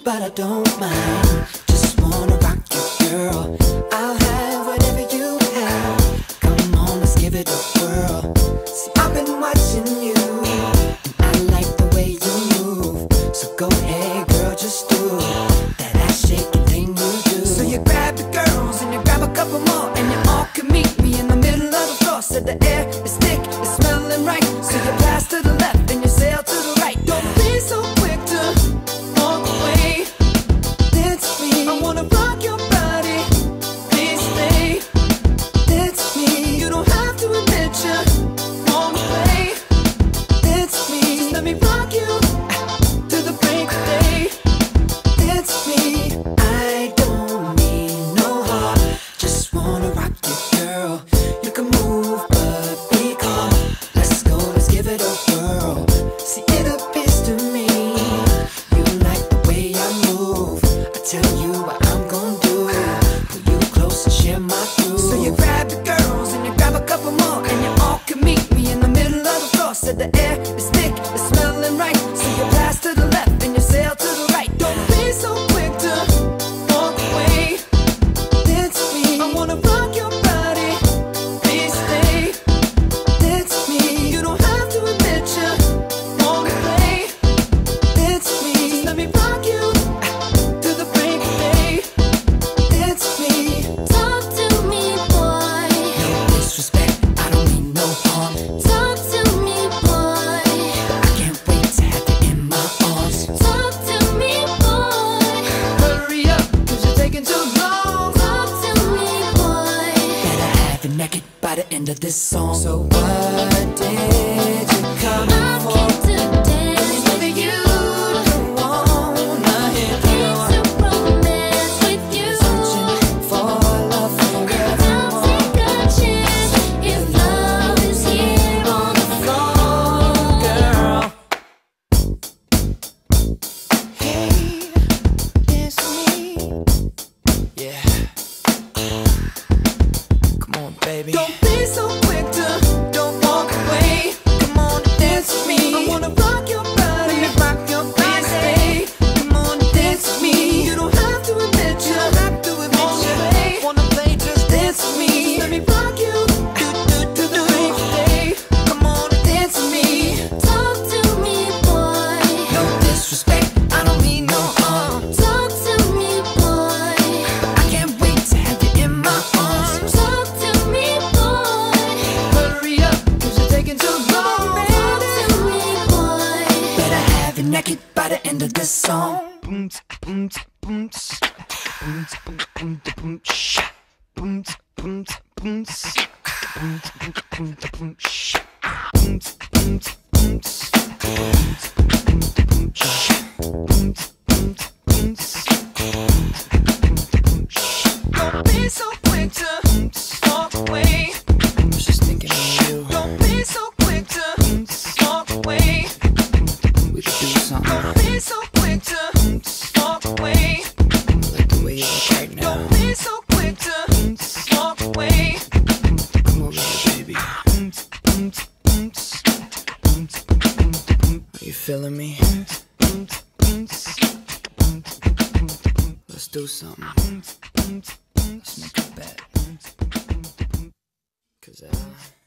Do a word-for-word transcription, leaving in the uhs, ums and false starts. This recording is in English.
but I don't mind. Just wanna rock you, girl. I'll have whatever you have. Come on, let's give it a whirl. See, I've been watching you, and I like the way you move. So go ahead, girl, just do that ass shaking thing you do. So you grab the girls and you grab a couple more, and you all can meet me in the middle of the floor. Said the air is thick, it's smelling right. So you pass to the left and you sail to the right. Don't be so quick to walk away. Dance me, I wanna rock your body. Please stay. Dance me, you don't have to admit you wanna play. Dance me, just let me rock you to the break of day. Dance me, I don't need no heart. Just wanna rock you, girl. You can move, but be calm. Let's go, let's give it a whirl. See, it appears to me you like the way I move. I tell you what I'm gonna do. Pull you close and share my groove. So you grab the girls and you grab a couple more, and you all can meet me in the middle of the floor. Said the air is thick, it's smelling right. So you pass to the left and you sail to the right. Don't be so quick to walk away. Dance me, I wanna rock your body. Please stay. Dance me, you don't have to admit you wanna play. Dance me, just let me rock you to the break of day. Dance me, Talk to me, boy. no disrespect, I don't mean no harm. Talk to me, boy. I can't wait to have you in my arms. Talk to me, boy. Hurry up, cause you're taking too long. Talk to me, boy. Better have you naked by the end of this song. So what did you come I for? came to dance with you. Don't wanna hear Came you. to romance with you. Searching for love I'll forever. take a chance if love is here on the floor. Girl, hey, it's me. Yeah. Come on, baby. Don't be so quick to don't walk away. Come on, dance with me. I wanna rock your body. Let me rock your body. Stay. Come on, dance with me. You don't have to admit you don't have to admit you play. Wanna play? Just dance with me. Let me rock you. Do do do do day. Come on, dance with me. Talk to me, boy. No disrespect, I don't mean no harm. Talk to me, boy. I can't wait to have you in my arms. Talk to me, boy. Hurry up, cause you're taking too long, Talk baby. to me, boy. Better have you naked by the end of this song. Boom, boom, boom, boom, boom, boom, boom, sha. Boom, boom, boom, boom, boom, boom, boom, sha. Boom, boom, boom, boom, boom, boom, sha. Boom, boom, boom, boom, sha. Don't be so quick to walk away. I was just thinking of you. Don't be so quick to walk away. We could do something. Don't be so quick to walk away. Like the way you look right now. Don't be so quick to walk away. Come over here, baby. Are you feeling me? Let's do something. Let's make a bet. Cause uh